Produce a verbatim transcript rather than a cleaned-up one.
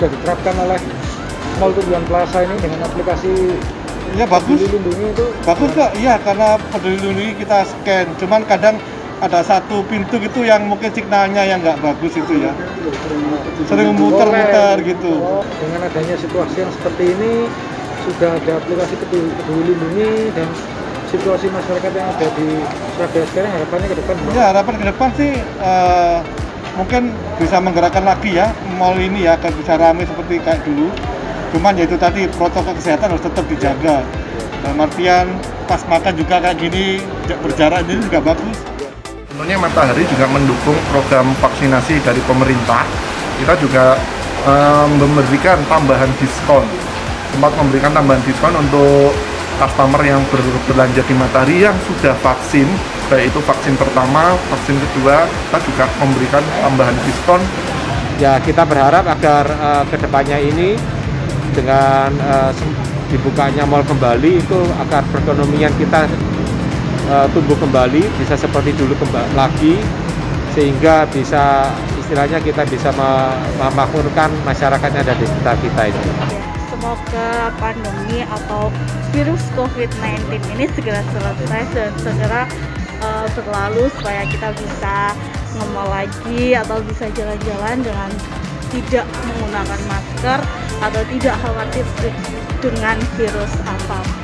sudah diterapkan oleh Mall Tunjungan Plaza ini dengan aplikasi ya bagus, Peduli Lindungi itu bagus kok, iya karena Peduli Lindungi kita scan, cuman kadang ada satu pintu gitu yang mungkin signalnya yang nggak bagus itu ya, sering muter-muter gitu. Oh, dengan adanya situasi yang seperti ini, sudah ada aplikasi Peduli, Peduli Lindungi dan situasi masyarakat yang ada di Surabaya sekarang, harapannya ke depan? Ya harapan ke depan sih uh, mungkin bisa menggerakkan lagi ya mall ini ya, agar bisa ramai seperti kayak dulu. Cuman ya itu tadi, protokol kesehatan harus tetap dijaga. Dalam artian pas makan juga kayak gini, berjarak ini juga bagus. Tentunya Matahari juga mendukung program vaksinasi dari pemerintah. Kita juga um, memberikan tambahan diskon, sempat memberikan tambahan diskon untuk customer yang ber, berbelanja di Matahari yang sudah vaksin, baik itu vaksin pertama, vaksin kedua, kita juga memberikan tambahan diskon. Ya, kita berharap agar uh, kedepannya ini dengan uh, dibukanya mal kembali itu agar perekonomian kita uh, tumbuh kembali, bisa seperti dulu kembali lagi, sehingga bisa istilahnya kita bisa memakmurkan masyarakatnya ada di sekitar kita ini. Semoga pandemi atau virus covid sembilan belas ini segera selesai dan segera uh, berlalu supaya kita bisa nge-mall lagi atau bisa jalan-jalan dengan tidak menggunakan masker atau tidak khawatir dengan virus apapun.